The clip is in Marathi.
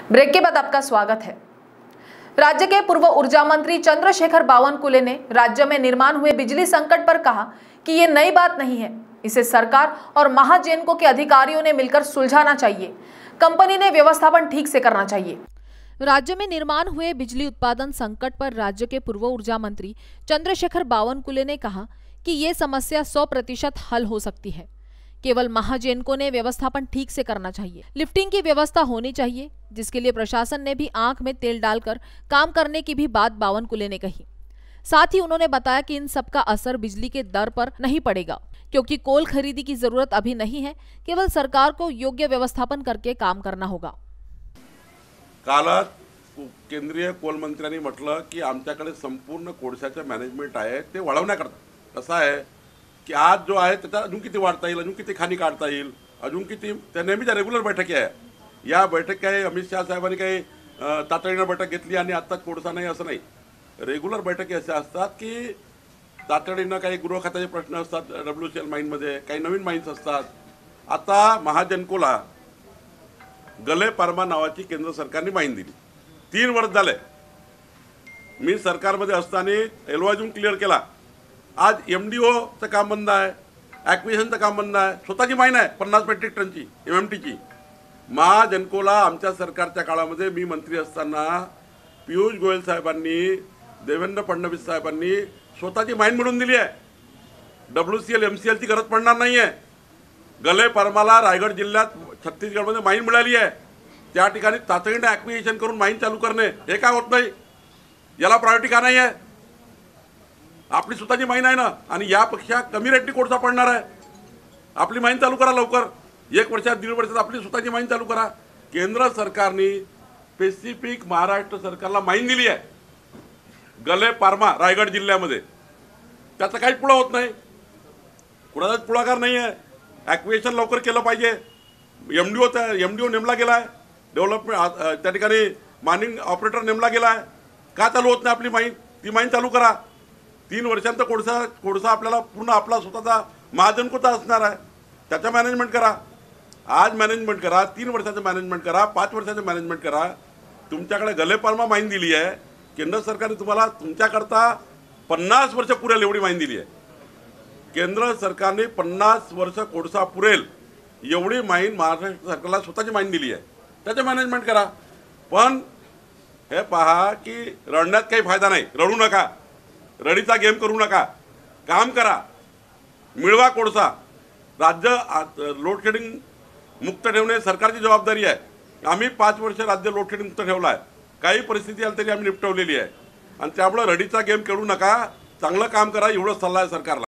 ब्रेक के बाद आपका स्वागत है। राज्य के पूर्व ऊर्जा मंत्री चंद्रशेखर बावनकुले ने राज्य में निर्माण हुए बिजली संकट पर कहा कि ये नई बात नहीं है, इसे सरकार और महाजेनको के अधिकारियों ने मिलकर सुलझाना चाहिए। कंपनी ने व्यवस्थापन ठीक से करना चाहिए। राज्य में निर्माण हुए बिजली उत्पादन संकट पर राज्य के पूर्व ऊर्जा मंत्री चंद्रशेखर बावनकुले ने कहा कि ये समस्या 100% हल हो सकती है। केवल महाजेनको ने व्यवस्थापन ठीक से करना चाहिए। लिफ्टिंग की व्यवस्था होनी चाहिए, जिसके लिए प्रशासन ने भी आंख में तेल डालकर काम करने की भी बात बावनकुले ने कही। साथ ही उन्होंने बताया कि इन सब का असर बिजली के दर पर नहीं पड़ेगा, क्योंकि कोल खरीदी की जरूरत अभी नहीं है। केवल सरकार को योग्य व्यवस्थापन करके काम करना होगा। कालच केंद्रीय कोल मंत्र्यांनी म्हटलं की आमच्याकडे संपूर्ण कोळशाचे मॅनेजमेंट आहे, ते वाढवण्याकरता कसं आहे की आज जो आहे त्याचा अजून किती वाढता येईल, अजून किती खाणी काढता येईल, अजून किती त्या नेहमीच्या रेग्युलर बैठकी आहे। या बैठक काही अमित शाह साहेबांनी काही तातडीनं बैठक घेतली आणि आता कोळसा नाही असं नाही। रेग्युलर बैठकी अशा असतात की तातडीनं काही गृह खात्याचे प्रश्न असतात, WCL माइनमध्ये काही नवीन माइन्स असतात। आता महाजनकोला गले परमा नावाची केंद्र सरकारने माइन दिली। 3 वर्ष झाले मी सरकारमध्ये असताना एलओआय क्लिअर केला। आज MDOचं काम बंद आहे, ॲक्विजिशनचं काम बंद आहे, स्वतःची माइन आहे 50 मेट्रिक टनची MMTची। महाजनकोला आमच्या सरकारच्या काळामध्ये मी मंत्री असताना पियुष गोयल साहेबांनी, देवेंद्र फडणवीस साहेबांनी स्वतःची माइन मिळवून दिली आहे। WCL MCLची गरज पडणार नाही आहे। गले परमाला रायगड जिल्ह्यात छत्तीसगडमध्ये माइन मिळाली आहे, त्या ठिकाणी तातडीने ॲक्विजिशन करून माइन चालू करणे हे काय होत नाही? याला प्रायोरिटी का नाही आहे? आपली स्वतःची माइन आहे ना, आणि यापेक्षा कमी रेटनी कोळसा पडणार आहे। आपली माइन चालू करा लवकर, 1 वर्षात 1.5 वर्षात आपली स्वतःची माइन चालू करा। केंद्र सरकारने स्पेसिफिक महाराष्ट्र सरकारला माइन दिली आहे गले पारमा रायगड जिल्ह्यामध्ये, त्याचा काही पुढा होत नाही, कुणाचाच पुढाकार नाही आहे। ॲक्विजिशन लवकर केलं पाहिजे। MDO नेमला गेला आहे, डेव्हलपमेंट त्या ठिकाणी मायनिंग ऑपरेटर नेमला गेला आहे, का चालू होत नाही आपली माइन? ती माइन चालू करा। 3 वर्षांचा कोळसा आपल्याला पूर्ण आपला स्वतःचा महाजनकोचा असणार आहे, त्याचा मॅनेजमेंट करा। आज मॅनेजमेंट करा, 3 वर्षाचं मॅनेजमेंट करा, 5 वर्षाचं मॅनेजमेंट करा। तुमच्याकडे गले परमा माइन दिली आहे, केंद्र सरकारने तुम्हाला तुमच्याकरता 50 वर्ष पुरेल एवढी माइन दिली आहे। केंद्र सरकारने 50 वर्ष कोळसा पुरेल एवढी माइन महाराष्ट्र सरकारला स्वतःची माइन दिली आहे, त्याचं मॅनेजमेंट करा। पण हे पहा की रडण्यात काही फायदा नाही, रडू नका, रडीचा गेम करू नका, काम करा, मिळवा कोळसा। राज्य लोड शेडिंग मुक्त ठेवणे सरकारची जबाबदारी आहे। आम्ही 5 वर्ष राज्य लोड शेडिंग मुक्त ठेवला आहे, काही परिस्थिती आली तरी आम्ही निपटवलेली आहे, आणि त्यामुळे रडीचा गेम खेळू नका, चांगलं काम करा, एवढं सल्ला आहे सरकारला।